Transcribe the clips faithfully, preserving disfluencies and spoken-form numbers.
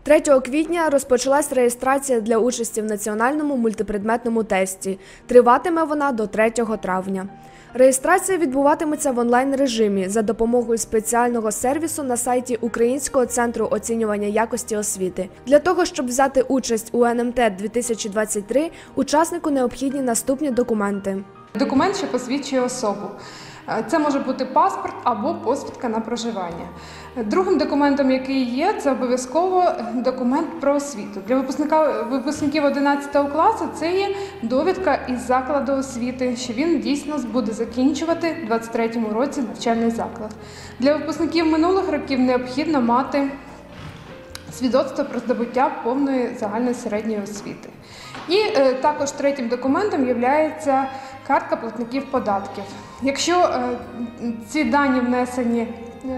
третього квітня розпочалась реєстрація для участі в національному мультипредметному тесті. Триватиме вона до третього травня. Реєстрація відбуватиметься в онлайн-режимі за допомогою спеціального сервісу на сайті Українського центру оцінювання якості освіти. Для того, щоб взяти участь у ен ем те дві тисячі двадцять три, учаснику необхідні наступні документи. Документ, що посвідчує особу. Це може бути паспорт або посвідка на проживання. Другим документом, який є, це обов'язково документ про освіту. Для випускника, випускників одинадцятого класу це є довідка із закладу освіти, що він дійсно буде закінчувати у двадцять третьому році навчальний заклад. Для випускників минулих років необхідно мати свідоцтво про здобуття повної загальної середньої освіти. І е, також третім документом є картка платників податків. Якщо е, ці дані внесені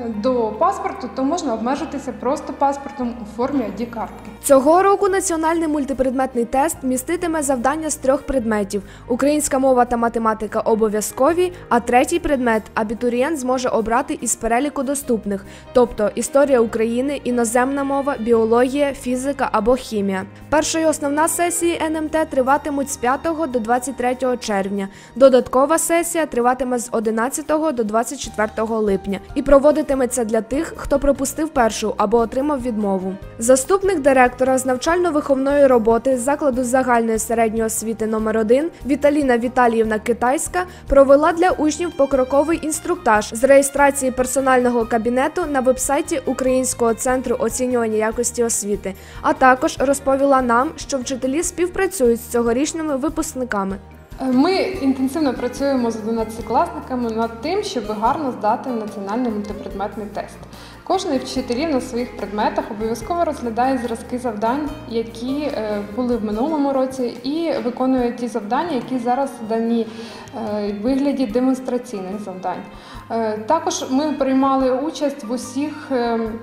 до паспорту, то можна обмежитися просто паспортом у формі ай ді-картки. Цього року національний мультипредметний тест міститиме завдання з трьох предметів – українська мова та математика обов'язкові, а третій предмет абітурієнт зможе обрати із переліку доступних, тобто історія України, іноземна мова, біологія, фізика або хімія. Перша і основна сесії ен ем те триватимуть з п'ятого до двадцять третього червня, додаткова сесія триватиме з одинадцятого до двадцять четвертого липня і проводитиметься для тих, хто пропустив першу або отримав відмову. Заступник директора з навчально-виховної роботи закладу загальної середньої освіти номер один Віталіна Віталіївна Китайська провела для учнів покроковий інструктаж з реєстрації персонального кабінету на веб-сайті Українського центру оцінювання якості освіти, а також розповіла нам, що вчителі співпрацюють з цьогорічними випускниками. Ми інтенсивно працюємо з одинадцятикласниками над тим, щоб гарно здати національний мультипредметний тест. Кожен вчителів на своїх предметах обов'язково розглядає зразки завдань, які були в минулому році, і виконує ті завдання, які зараз дані в вигляді демонстраційних завдань. Також ми приймали участь в усіх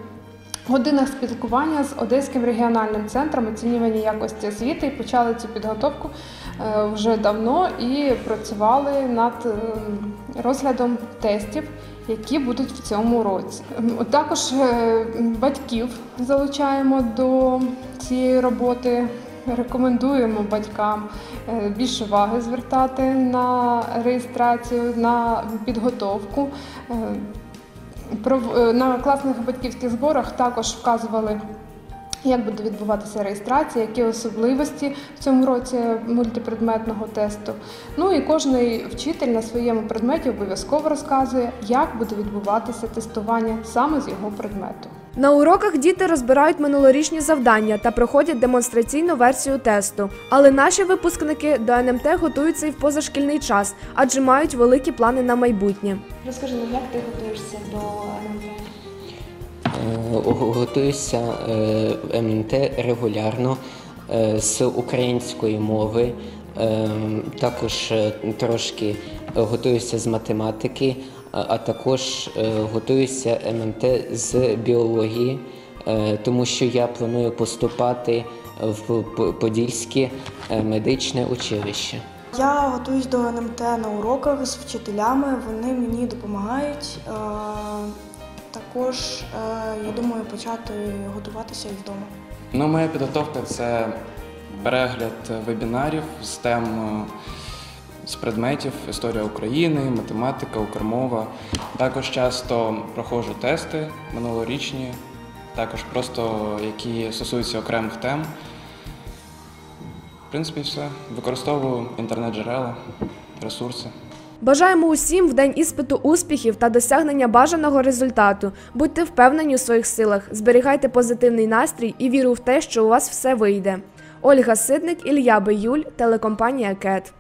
годинах спілкування з Одеським регіональним центром оцінювання якості освіти і почали цю підготовку вже давно і працювали над розглядом тестів, які будуть в цьому році. Також батьків залучаємо до цієї роботи. Рекомендуємо батькам більше уваги звертати на реєстрацію, на підготовку. На класних батьківських зборах також вказували, як буде відбуватися реєстрація, які особливості в цьому році мультипредметного тесту. Ну і кожен вчитель на своєму предметі обов'язково розказує, як буде відбуватися тестування саме з його предмету. На уроках діти розбирають минулорічні завдання та проходять демонстраційну версію тесту. Але наші випускники до ен ем те готуються і в позашкільний час, адже мають великі плани на майбутнє. Розкажи нам, як ти готуєшся до ен ем те? Готуюся ен ем те регулярно з української мови, також трошки готуюся з математики, а також готуюся ен ем те з біології, тому що я планую поступати в Подільське медичне училище. Я готуюсь до ен ем те на уроках з вчителями, вони мені допомагають. Також я думаю почати готуватися і вдома. Ну, моя підготовка – це перегляд вебінарів з тем, з предметів історія України, математика, укрмова. Також часто проходжу тести минулорічні, також просто які стосуються окремих тем. В принципі, все. Використовую інтернет-джерела, ресурси. Бажаємо усім в день іспиту успіхів та досягнення бажаного результату. Будьте впевнені у своїх силах, зберігайте позитивний настрій і віру в те, що у вас все вийде. Ольга Сидник, Ілля Биюль, телекомпанія КЕТ.